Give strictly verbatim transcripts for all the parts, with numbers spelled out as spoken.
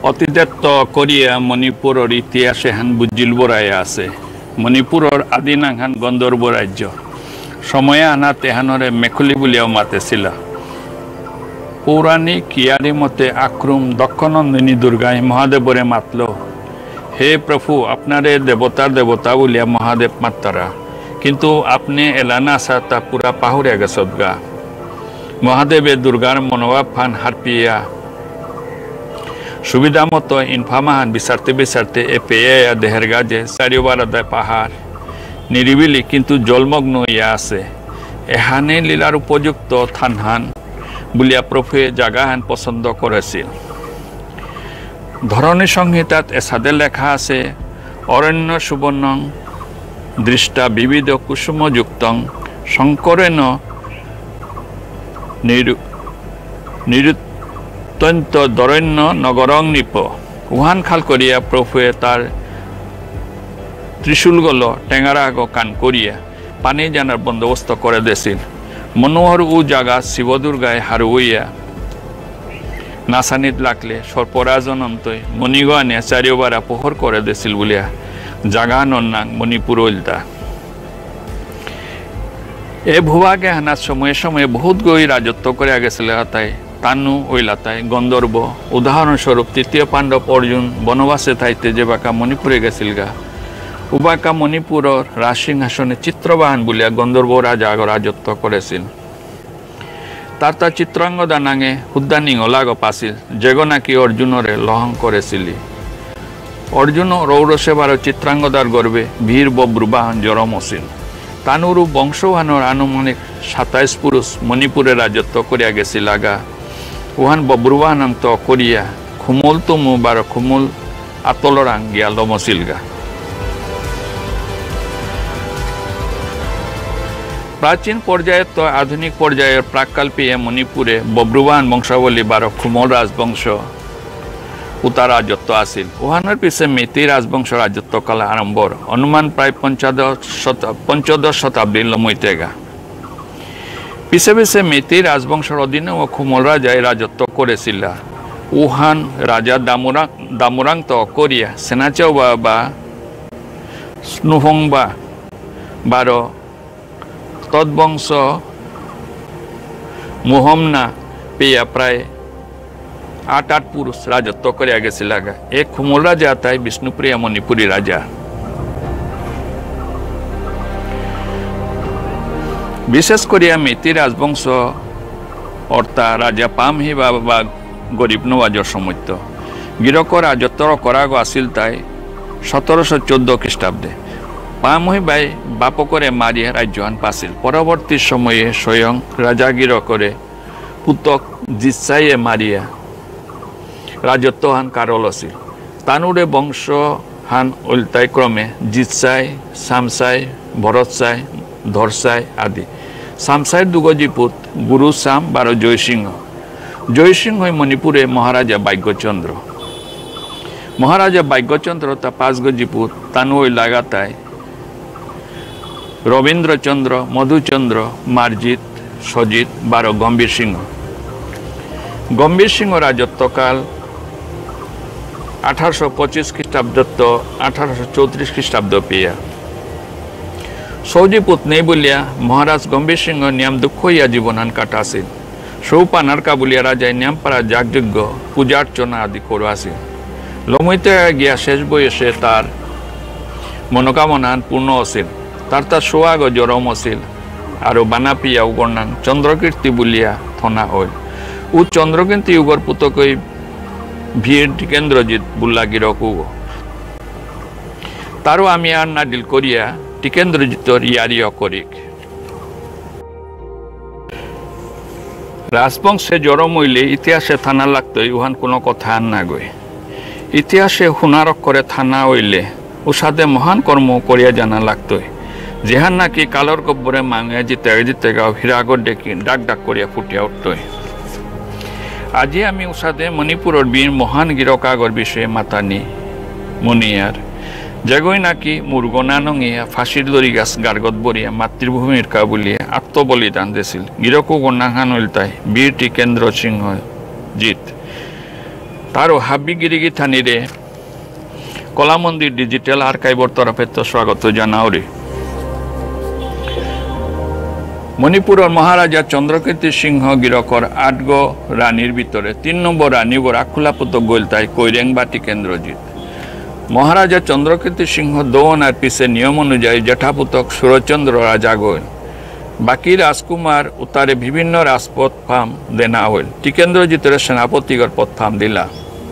অতীতত করিয়া মণিপুরের ইতিহাসে হান বুজিল বরাই আছে মণিপুরের আদিনাং হান গন্ধর্ব রাজ্য সময়ে আনা তেহানরে মেখুলি বলিয়াও মাতেছিল পৌরাণিক ইয়ারি মতে আক্রম দক্ষনন্দিনী দুর্গায় মহাদেবরে মাতল হে প্রভু আপনারে দেবতার দেবতা বলিয়া মহাদেব মাত্তারা কিন্তু আপনি এলানা আসা তা পুরা পাহুরিয়া গেছত গা মহাদেবে দুর্গার মনোভাব ফান হারপিয়া সুবিধা মতো ইনফামাহান বিচারতে বিচারতে এ পেয়ে দেহের গাজে চারিবার আদায় পাহাড় নিরিবিলি কিন্তু জলমগ্ন ইয়া আছে এহানে লীলার উপযুক্ত থানহান বলিয়া প্রভুয়ে জাগাহান পছন্দ করেছিল ধরণী সংহিতাত এসাদে লেখা আছে অরণ্য সুবর্ণং দৃষ্টা বিবিধ কুসুমযুক্তং শঙ্করেণ নিরু নিরুত্যন্ত দরণ্য নগরং নিপ উহান খাল করিয়া প্রভুয়ে তার ত্রিশূলগুলো টেঙারা আগ কান করিয়া পানি জানার বন্দোবস্ত করে দিয়েছিল মনোহর উ জাগা শিবদুর্গায় হারুইয়া নাসানিত লাগলে সর্পরাজনন্তই মণিগণে চারিওবার পোহর করে দিয়েছিল বলিয়া জাগানোর নাং মণিপুর ওইলতা এ ভূভাগে হানার সময়ে সময়ে বহুত গই রাজত্ব করে গেছিল তাই তানু ওইলাতায় গন্ধর্ব উদাহরণস্বরূপ তৃতীয় পাণ্ডব অর্জুন বনবাসে থাইতে যে বাঁকা মণিপুরে গেছিল গা উবাকা মণিপুরের রাজসিংহাসনে চিত্রবাহন বলিয়া গন্ধর্ব রাজা রাজত্ব করেছিল তার তা চিত্রাঙ্গদা নাঙে হুদ্দানিং ওলাগ পাছিল যেগো নাকি অর্জুনরে লহং করেছিলি অর্জুন রৌরসেবার চিত্রাঙ্গদার গর্বে বীর বব্রুবাহন জরম আছিল তানুরু বংশবাহনের আনুমানিক সাতাইশ পুরুষ মণিপুরে রাজত্ব করিয়া গেছিল আগা উহান বব্রুবাহন তো করিয়া খুমুল তুমু বার খুমুল আতলরাং গিয়া লমছিল গা প্রাচীন পর্যায়ে তো আধুনিক পর্যায়ের প্রাককাল্পীয় মণিপুরে বব্রুবাহন বংশাবলী বারো খুমল রাজবংশ উতা রাজত্ব আছিল উহানের পিছে মেতি রাজবংশ রাজত্ব কাল আরম্ভর অনুমান প্রায় পঞ্চদশ পঞ্চদশ শতাব্দীর লমইতেগা পিছে পিছে মেতি রাজবংশের অধীনে ও খুমল রাজায় রাজত্ব করেছিল উহান রাজা দামুরাং দামুরাং তো করিয়া সেনাচৌবা বা স্নুহংবা বারো তৎবংশ মোহমনা পেয়া প্রায় আট আট পুরুষ রাজত্ব করিয়া গেছিল এক খুমল রাজা তাই বিষ্ণুপ্রিয়া মণিপুরী রাজা বিশেষ করিয়া মেতি রাজবংশ অর্থা রাজা পামহি বা গরিব নওয়াজর সমর্থ গিরক রাজত্ব করাগ আসিল তাই সতেরোশো চোদ্দ খ্রিস্টাব্দে পামহি বাই বাপ করে মারিয়া রাজ্যহান পাছিল পরবর্তী সময়ে স্বয়ং রাজা গিরকরে পুতক জিৎসাইয়ে মারিয়া রাজত্ব হান কারল আছিল তানুরে বংশ হান উল্টাই ক্রমে জিৎসাই সামসাই ভরতসাই ধরসাই আদি সামসাইর দুগজি পুত গুরু সাম বারো জয়সিংহ জয়সিংহ মণিপুরে মহারাজা ভাগ্যচন্দ্র মহারাজা ভাগ্যচন্দ্র তা পাঁচ গজি পুত তানু ওই লাগাতায় রবীন্দ্রচন্দ্র মধুচন্দ্র মার্জিত সজিত বারো গম্ভীর সিংহ গম্ভীর সিংহ রাজত্বকাল আঠারোশো পঁচিশ খ্রিস্টাব্দ তো আঠারোশো চৌত্রিশ খ্রিস্টাব্দ পেয়া সৌজিপুত নেই বলিয়া মহারাজ গম্ভীর সিংহ নিয়ম দুঃখ ইয়া জীবনান কাটাছিল সৌপানারকা বলিয়া রাজায় নিয়মপাড়া যাগযজ্ঞ পূজার্চনা আদি করবাছিল লমইতে গিয়া শেষ বয়সে তার মনোকামনা পূর্ণ আছিল তার তার সোয়াগ জরম আছিল আর বানাপিয়া উগরনাং চন্দ্রকীর্তি বলিয়া থনা হইল উ চন্দ্রকীর্তি উগর পুতকই ভিড় টিকেন্দ্রজিৎ বুল্লা গিরক উগ তারও আমি আর নাডিল করিয়া টিকেন্দ্রজিতর ইয়ারিও করিক রাজবংশে জরম হইলে ইতিহাসে থানা লাগতই উহান কোনো কথা আর না গই ইতিহাসে হুনারক করে থানা হইলে উসাদে মহান কর্ম করিয়া জানা লাগতই যেহান নাকি কালর কব্বরে মাঙে জিতে জিতে গাও হিরাগর ডেকি ডাক ডাক করিয়া ফুটিয়া উঠতই আজি আমি উসাদে মণিপুরের বীর মহান গিরকাগর বিষয়ে মাতানি মনিয়ার যেগই নাকি মুরগনা নঙিয়া ফাঁসির দড়ি গাছ গার্গত বরিয়া মাতৃভূমির কা বলিয়া আত্মবলিদান দিছিল গিরকু গণাহান উল্টাই বীর টিকেন্দ্র সিংহ জিত তারও হাব্বি গিরিগি থানিরে কলামন্দির ডিজিটাল আর্কাইভর তরফে তো স্বাগত জানাওরে মণিপুরের মহারাজা চন্দ্রকীর্তি সিংহ গিরকর আটগ রানীর ভিতরে তিন নম্বর রানী ও রাখুলাপুত গোলতায় কৈরেং বা টিকেন্দ্রজিৎ মহারাজা চন্দ্রকীর্তি সিংহ দৌন আর পিছে নিয়ম অনুযায়ী জেঠাপুতক সুরচন্দ্র রাজা গোল বাকি রাজকুমার উত্তারে বিভিন্ন রাজপথ ফাম দেনা হইল টিকেন্দ্রজিতের সেনাপতিগর পথ ফাম দিলা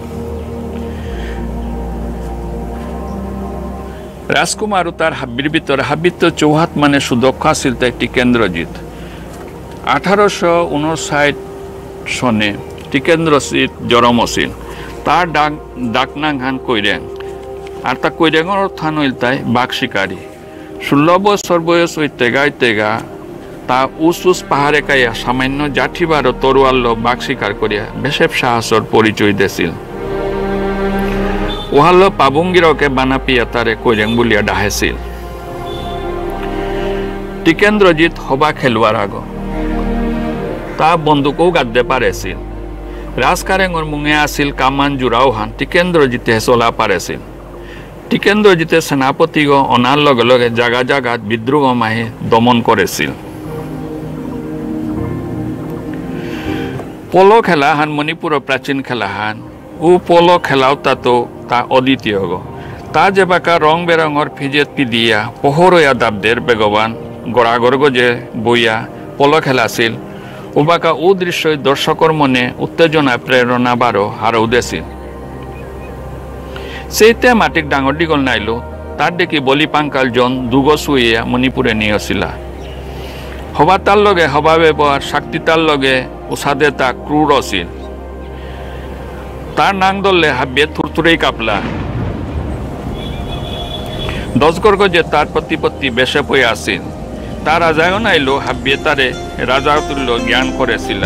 রাজকুমার উতার হাব্বির ভিতরে হাব্বিত চৌহাত মানে সুদক্ষ আছিল তাই টিকেন্দ্রজিৎ আঠারোশো উনষাট সনে টিকেন্দ্রজিৎ জরম আছিল তার ডাক ডাকনাংহান কৈরেং আর তা কৈরেঙর থান হইল তাই বাঘ শিকারী ষোলো বছর বয়স ওই তেগাই তেগা তা উস উস পাহাড়ে কাইয়া সামান্য জাঠিবার ও তরোয়াল বাঘ শিকার করিয়া বেশেব সাহসর পরিচয় দিছিল ওহাল পাবুঙ্গিরকে বানাপিয়া তারে কৈরেং বলিয়া ডাহেছিল টিকেন্দ্রজিৎ হবা খেলুয়ার আগ তা বন্দুকও গাদ্দে পারেছিল রাজকারেঙর মুঙে আছিল কামান জোড়াও হান টিকেন্দ্রজিতে চলা পারেছিল টিকেন্দ্রজিতে সেনাপতিগ অনার লগে লগে জাগা জাগাত বিদ্রোহ মাহি দমন করেছিল পোলো খেলা হান মণিপুরের প্রাচীন খেলা হান ও পোলো খেলাও তা তো তা অদ্বিতীয় গো তা যে বাকা রং বেরঙর ফিজেত পিদিয়া পহরয়া দাবদের বেগবান গড়াগর্গ যে বইয়া পোলো খেলা আছিল ও বাকা ও দৃশ্য দর্শকর মনে উত্তেজনা প্রেরণা বারো হারও দেছিল সেইতে মাটিক ডাঙর ডিগল নাইলো তার দেখি বলি পাঙ্কাল জন দুগো শুইয়া মণিপুরে নিয়েছিলা হবা তার লগে হবা ব্যবহার শক্তি তার লগে উসাদে তা ক্রূর আছিল তার নাং দললে হাবিয়ে থুরথুরেই কাপলা দশগর্গ যে তার প্রতিপত্তি বেশে পয়ে আসিল তার রাজাও নাইলো হাবিয়ে তারে রাজা তুল্য জ্ঞান করেছিল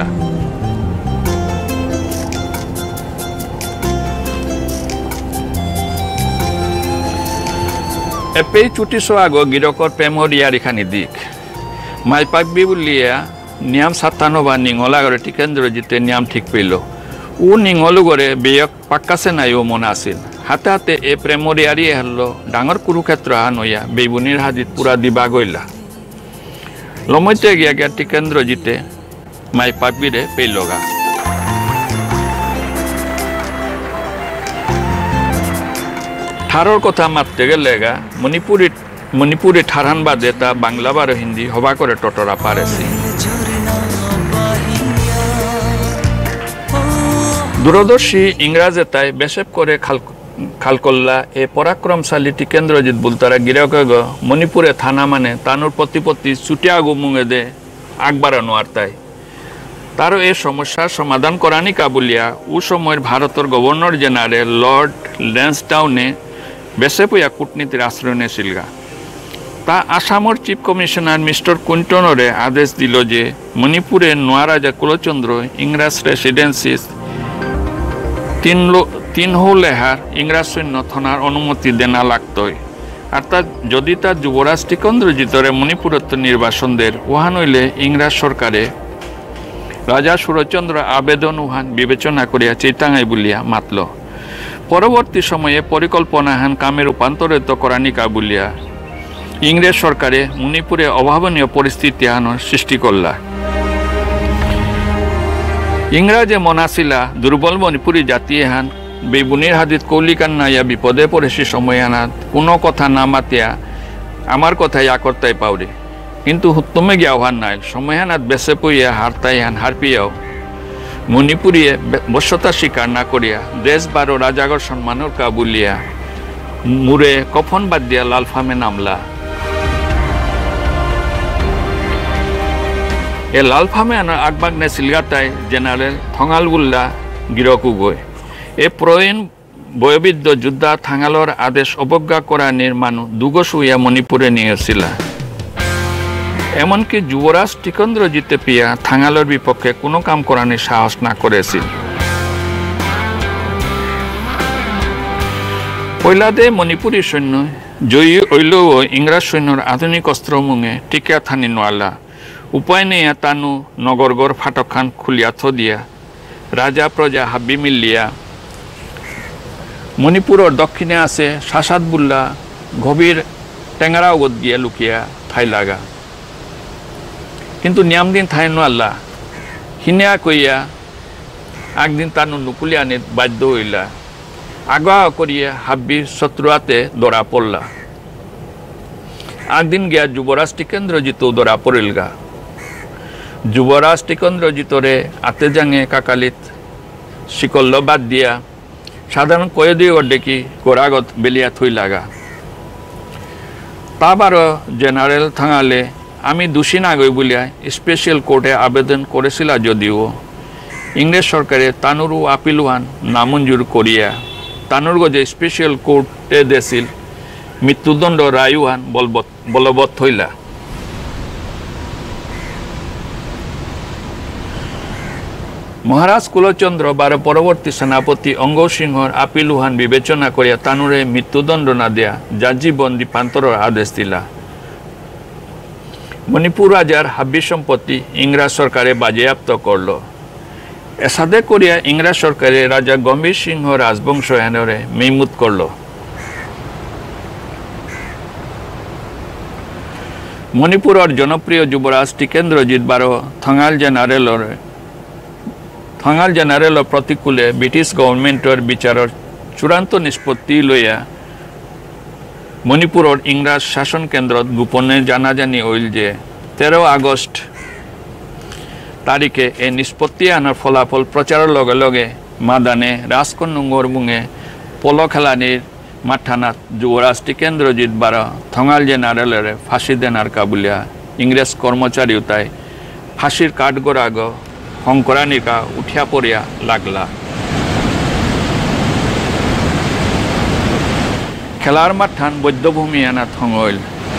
এপেই চুটিশো আগ গিরকর প্রেমরিয়ার এখানে দিক মাই পাকবি বলিয়া নিয়ম সাতানো বা নিঙলা করে টিকেন্দ্রজিতে নিয়ম ঠিক পেল ও নিঙলু করে বেয়ক পাক্কাছে নাই ও মনে আসিল হাতে হাতে এ প্রেমরিয়ারি হলো ডাঙর কুরুক্ষেত্র হান হইয়া বেবুনির হাজিত পুরা দিবা গইলা লমইতে গিয়া গিয়া টিকেন্দ্রজিতে মাই পাকবিরে পেলগা ঠারর কথা মারতে গেলেগা মণিপুরি মণিপুরি ঠারান বাদে তা বাংলা বার হিন্দি হবা করে টটরা পারেছি দূরদর্শী ইংরাজে তাই বেশেব করে খাল খালকল্লা এ পরাক্রমশালী টিকেন্দ্রজিৎ বুলতারা গিরক মণিপুরে থানা মানে তানুর প্রতিপত্তি চুটিয়া গুমুঙে দে আগবাড়ানো আর তাই তারও এই সমস্যার সমাধান করানি কাবুলিয়া ও সময়ের ভারতের গভর্নর জেনারেল লর্ড ল্যান্সডাউনে বেশে পুয়া কূটনীতির আশ্রয় নিয়েছিলগা তা আসামর চিফ কমিশনার মিস্টার কুইন্টনরে আদেশ দিল যে মণিপুরে নোয়া রাজা কুলচন্দ্র ইংরাজ রেসিডেন্সিস তিন তিন হৌ লেহার ইংরাজ সৈন্য থানার অনুমতি দেনা লাগতই আর তা যদি তার যুবরাজ টিকেন্দ্রজিতরে মণিপুরত্ব নির্বাসন দের উহান হইলে ইংরাজ সরকারে রাজা সুরচন্দ্র আবেদন উহান বিবেচনা করিয়া চিতাঙাই বলিয়া মাতল পরবর্তী সময়ে পরিকল্পনা হান কামে রূপান্তরিত করানিকা বলিয়া ইংরেজ সরকারে মণিপুরে অভাবনীয় পরিস্থিতি আনার সৃষ্টি করলা ইংরাজে মনাসিলা দুর্বল মণিপুরী জাতি হান বেবুনির হাদিত কৌলিকান নাইয়া বিপদে পড়েছি সময় আনাত কোনো কথা না মাতিয়া আমার কথাই আকর্তাই পাওরে কিন্তু হুত্তমে গিয়া আহ্বান নাই সময় আনাত বেসে পইয়া হারতাই হান হারপিয়াও মণিপুরিয়ে বশ্যতা স্বীকার না করিয়া দেশ বারো রাজাগর সম্মানের কা বলিয়া মুরে কফন বাদ দিয়া লালফামে নামলা এ লালফামে আনার আগবাগনে সিলগাতায় জেনারেল থঙালবুল্লা গিরকু গই এ প্রয়ণ বয়বিদ্য যোদ্ধা থাঙালর আদেশ অবজ্ঞা করা নির্মাণু দুগো শুইয়া মণিপুরে নিয়েছিল এমনকি যুবরাজ টিকেন্দ্রজিতে পিয়া থাঙালর বিপক্ষে কোনো কাম করানোর সাহস না করেছিল পয়লাদে মণিপুরী সৈন্য জয়ী হইলেও ইংরাজ সৈন্যর আধুনিক অস্ত্র মুঙে টিকা থানি নোয়ালা উপায় নেই তানু নগরগড় ফাটক খান খুলিয়া থ দিয়া রাজা প্রজা হাবি মিলিয়া মণিপুরের দক্ষিণে আছে শাসাদবুল্লা গভীর টেঙ্গারা ওগত গিয়া লুকিয়া ঠাই লাগা কিন্তু নিয়াম দিন ঠাই নোয়াল্লা হিনিয়া কইয়া একদিন তার নুকুলিয়ানে বাধ্য হইলা আগা করিয়া হাব্বি শত্রুয়াতে ধরা পড়লা একদিন গিয়া যুবরাজ টিকেন্দ্রজিত ধরা পড়িলগা যুবরাজ টিকেন্দ্রজিতরে আতে জাঙে কাকালিত শিকল্ল বাদ দিয়া সাধারণ কয়েদি ডেকি গোড়াগত বেলিয়া থই লাগা তাবারও জেনারেল থাঙালে আমি দোষী না গই বলিয়া স্পেশাল কোর্টে আবেদন করেছিল যদিও ইংরেজ সরকারে তানুরু আপিলুহান নামঞ্জুর করিয়া তানুরগজে স্পেশাল কোর্টে দেছিল মৃত্যুদণ্ড রায়ুহান বলবৎ বলবৎ হইলা মহারাজ কুলচন্দ্র বার পরবর্তী সেনাপতি অঙ্গ সিংহর আপিলুহান বিবেচনা করিয়া তানুরে মৃত্যুদণ্ড না দেয়া যাজীবন দ্বীপান্তরের আদেশ দিলা মণিপুর রাজার হাব্বি সম্পত্তি ইংরাজ সরকারে বাজেয়াপ্ত করল এসাদে করিয়া ইংরাজ সরকারে রাজা গম্ভীর সিংহ রাজবংশ এনরে মেইমুত করল মণিপুরের জনপ্রিয় যুবরাজ টিকেন্দ্রজিৎ বারো থঙাল জেনারেলর থঙাল জেনারেলর প্রতিকূলে ব্রিটিশ গভর্নমেন্টের বিচারের চূড়ান্ত নিষ্পত্তি লইয়া মণিপুরের ইংরাজ শাসন কেন্দ্রত গোপনে জানাজানি হইল যে তেরো আগস্ট তারিখে এই নিষ্পত্তি আনার ফলাফল প্রচারের লগে লগে মাদানে রাজকন্নগর বুঙে পল খেলানির মাঠানাত যুবরাজ টিকেন্দ্রজিৎ বারা থঙাল জেনারেলের ফাঁসি দেনার কাবুলিয়া ইংরেজ কর্মচারী তাই ফাঁসির কাঠগড়াগ শঙ্করানিকা উঠিয়া পড়িয়া লাগলা খেলার মাঠান বৈদ্যভূমি আনা থঙইল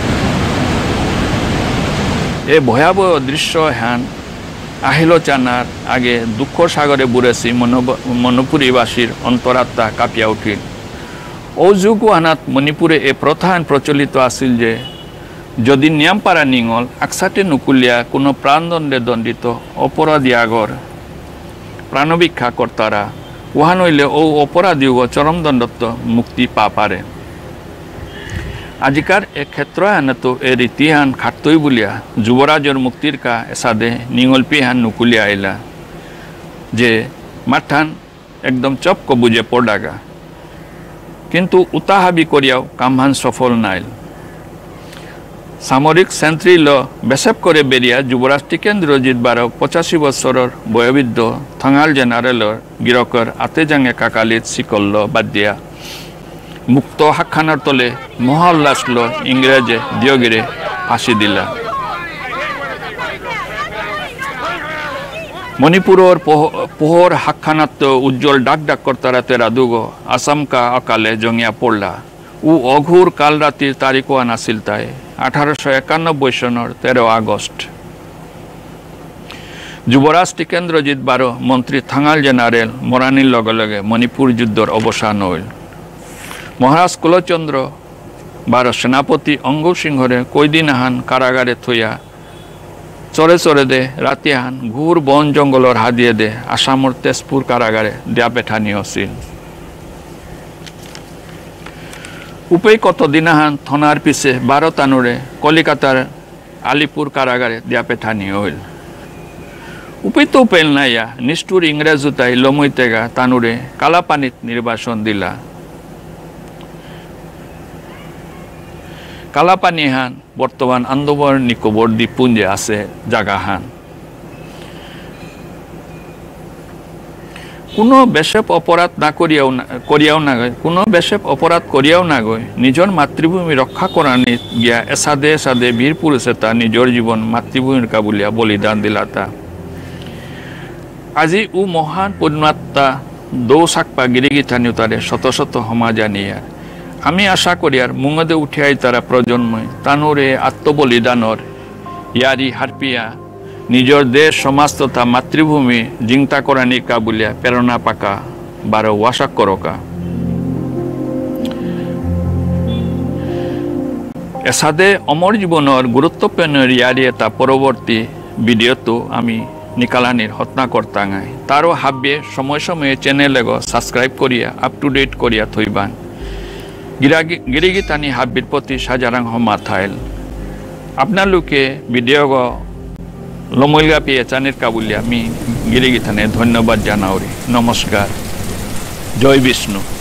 এই ভয়াবহ দৃশ্য হ্যান আহিল চানার আগে দুঃখ সাগরে বুড়েছি মণিপুরীবাসীর অন্তরাত্মা কাঁপিয়া উঠিল ও যুগ আনাত মণিপুরে এ প্রথান প্রচলিত আছিল যে যদি নিয়ামপাড়া নিঙল আকসাটে নুকুলিয়া কোনো প্রাণদণ্ডে দণ্ডিত অপরাধী আগর প্রাণভিক্ষা কর্তারা উহা নইলে ও অপরাধীগ চরমদণ্ডত্ব মুক্তি পা পারে আজিকার এ ক্ষেত্র আনত এ রীতিহান খাটতই বলিয়া যুবরাজর মুক্তির কা এসাদে নিঙলপি হান নুকুলিয়া আইলা যে মাঠান একদম চপক বুঝে পড়াগা কিন্তু উতাহাবি করিয়াও কামহান সফল নাইল সামরিক সেন্ট্রি ল বেসেপ করে বেরিয়া যুবরাজ টিকেন্দ্রজিৎ বারো পঁচাশি বছরের বয়োবৃদ্ধ থঙাল জেনারেলর গিরকর আতে জাঙে কাকালিত শিকল্ল বাদ দিয়া মুক্ত হাকখানার তলে মহল্লাস ল ইংরেজে দিয়গিরে ফাঁসি দিলা মণিপুরের পোহর হাকখানাত উজ্জ্বল ডাক ডাক কর্তারা তেরা দুগ আসামকা অকালে জঙিয়া পড়লা ও অঘুর কাল রাতির তারিখও আনাছিল তাই আঠারোশো একানব্বই সনের তেরো আগস্ট যুবরাজ টিকেন্দ্রজিৎ বারো মন্ত্রী থাঙাল জেনারেল মরানির লগে লগে মণিপুর যুদ্ধর অবসান হইল মহারাজ কুলচন্দ্র বারো সেনাপতি অঙ্গ সিংহরে কয়দিন আহান কারাগারে থইয়া চরে চরে দে রাতি আহান ঘুর বন জঙ্গলর হাদিয়ে দে আসামর তেজপুর কারাগারে দিয়া পেঠানি আছিল উপেই কতদিন আহান থনার পিছে বারো তানুরে কলিকাতার আলিপুর কারাগারে দিয়া পেঠানি হইল উপেই তো উপাইল নাইয়া নিষ্ঠুর ইংরেজ তাই লমইতেগা তানুরে কালাপানিত নির্বাসন দিলা কালাপানি হান বর্তমান আন্দামান নিকোবর দ্বীপপুঞ্জে আছে জাগা হান কোনো বেশেপ অপরাধ না করিয়াও করিয়াও না গয় কোনো বেশেপ অপরাধ করিয়াও না গয় নিজের মাতৃভূমি রক্ষা করানি গিয়া এসাদে এসাদে বীর পুরুষে তা নিজের জীবন মাতৃভূমির কাবুলিয়া বলিদান দিলা তা আজি উ মহান পুণ্যাত্মা দৌ সাকপা গিরিগিথানিও তারে শত শত সমাজানিয়া আমি আশা করি আর মুঙদে উঠিয়াই তারা প্রজন্ময় তানুরে আত্মবলিদানর ইয়ারি হারপিয়া নিজের দেশ সমাজ তথা মাতৃভূমি জিংতা করানি কাবুলিয়া প্রেরণা পাকা বারো ওয়াশা করকা এসাদে অমর জীবনের গুরুত্বপূর্ণ ইয়ারি এটা পরবর্তী ভিডিওতো আমি নিকালানির হত্যা করতাঙায় তারও হাব্যে সময় সময়ে চ্যানেল এগো সাবস্ক্রাইব করিয়া আপ টু ডেট করিয়া থইবান গিরাগি গিরিগি তানি হাব্বির প্রতি সাজারাং হমা থাইল আপনার লোকে ভিডিও গো লমইলগা পেয়ে চানের কাবুলিয়া আমি গিরিগি থানে ধন্যবাদ জানাওরি নমস্কার জয় বিষ্ণু।